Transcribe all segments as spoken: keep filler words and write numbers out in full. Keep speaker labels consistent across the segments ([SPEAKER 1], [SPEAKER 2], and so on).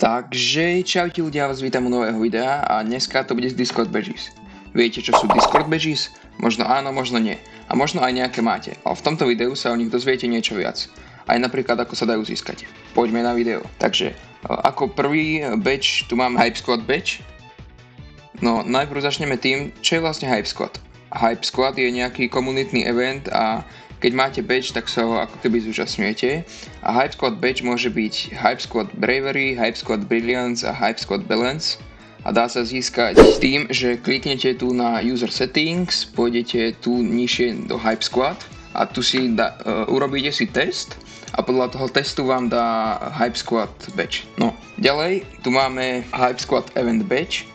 [SPEAKER 1] Takže čaute ľudia, vás vítam u nového videa a dneska to bude z Discord Badges. Viete, čo sú Discord Badges? Možno áno, možno nie. A možno aj nejaké máte. Ale v tomto videu sa o nich dozviete niečo viac. Aj napríklad ako sa dajú získať. Poďme na video. Takže, ako prvý badge tu mám Hype Squad badge. No, najprv začneme tým, čo je vlastne Hype Squad. Hype Squad je nejaký komunitný event a keď máte badge, tak sa ho ako keby zúčastňujete. A Hype Squad badge môže byť Hype Squad Bravery, Hype Squad Brilliance a Hype Squad Balance. A dá sa získať s tým, že kliknete tu na User Settings, pôjdete tu nižšie do Hype Squad a tu si da, uh, urobíte si test a podľa toho testu vám dá Hype Squad badge. No, ďalej tu máme Hype Squad Event badge.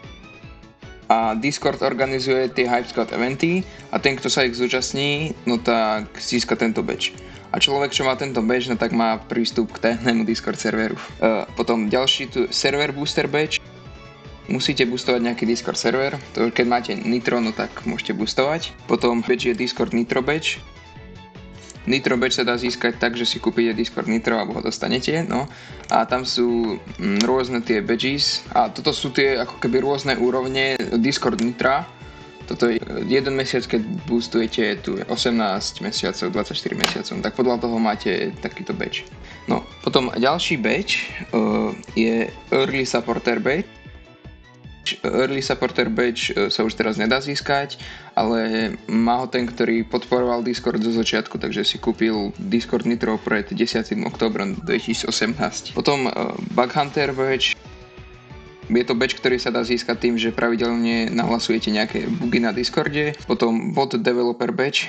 [SPEAKER 1] A Discord organizuje tie Hype Squad eventy a ten, kto sa ich zúčastní, no tak získa tento badge. A človek, čo má tento badge, no tak má prístup k tajnému Discord serveru. Uh, potom ďalší tu server booster badge. Musíte boostovať nejaký Discord server, to keď máte Nitro, no tak môžete boostovať. Potom badge je Discord Nitro badge. Nitro badge sa dá získať tak, že si kúpite Discord Nitro alebo ho dostanete, no. A tam sú mm, rôzne tie badges a toto sú tie ako keby rôzne úrovne Discord Nitra. Toto je jeden mesiac, keď boostujete tu osemnásť mesiacov, dvadsaťštyri mesiacov, tak podľa toho máte takýto badge. No, potom ďalší badge uh, je Early Supporter badge. Early Supporter badge sa už teraz nedá získať, ale má ho ten, ktorý podporoval Discord zo začiatku, takže si kúpil Discord Nitro pred desiatym októbrom dvetisícosemnásť. Potom uh, Bug Hunter badge. Je to badge, ktorý sa dá získať tým, že pravidelne nahlasujete nejaké bugy na Discorde. Potom Bot Developer badge.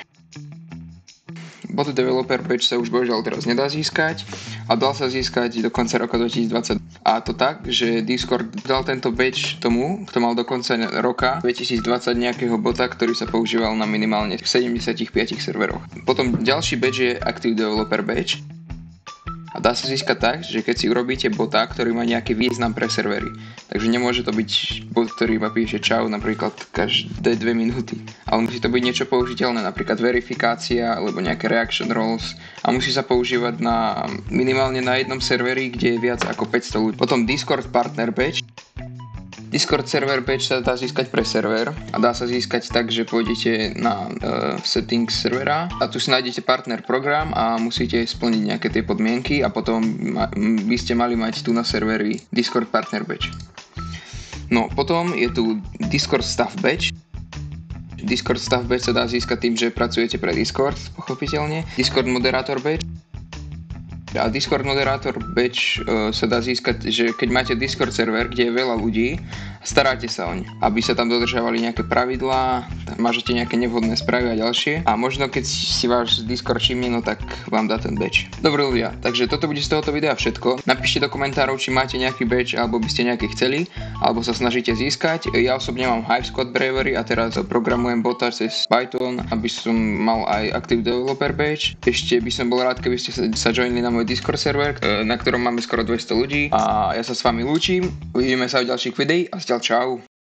[SPEAKER 1] Bot Developer badge sa už bohužiaľ teraz nedá získať a dal sa získať do konca roka dvetisícdvadsať. A to tak, že Discord dal tento badge tomu, kto mal do konca roka dvetisícdvadsať nejakého bota, ktorý sa používal na minimálne sedemdesiatpäť serveroch. Potom ďalší badge je Active Developer badge. A dá sa získať tak, že keď si urobíte bota, ktorý má nejaký význam pre servery. Takže nemôže to byť bot, ktorý iba píše čau napríklad každé dve minúty. Ale musí to byť niečo použiteľné, napríklad verifikácia alebo nejaké reaction roles. A musí sa používať na minimálne na jednom serveri, kde je viac ako päťsto ľudí. Potom Discord Partner badge. Discord server badge sa dá získať pre server a dá sa získať tak, že pôjdete na uh, settings servera a tu si nájdete partner program a musíte splniť nejaké tie podmienky a potom ma, by ste mali mať tu na serveri Discord partner badge. No potom je tu Discord staff badge. Discord staff badge sa dá získať tým, že pracujete pre Discord, pochopiteľne. Discord moderator badge. A Discord Moderator badge uh, sa dá získať, že keď máte Discord server, kde je veľa ľudí, staráte sa o ne, aby sa tam dodržiavali nejaké pravidlá, mážete nejaké nevhodné správy a ďalšie. A možno keď si váš Discord všimne, no tak vám dá ten badge. Dobre ľudia, takže toto bude z tohoto videa všetko. Napíšte do komentárov, či máte nejaký badge, alebo by ste nejaký chceli, alebo sa snažíte získať. Ja osobne mám Hype Squad Bravery a teraz programujem bota cez Python, aby som mal aj Active Developer badge. Ešte by som bol rád, keby ste sa, sa joinili na môj Discord server, na ktorom máme skoro dvesto ľudí a ja sa s vami lúčim, uvidíme sa v ďalších videí a zatiaľ čau.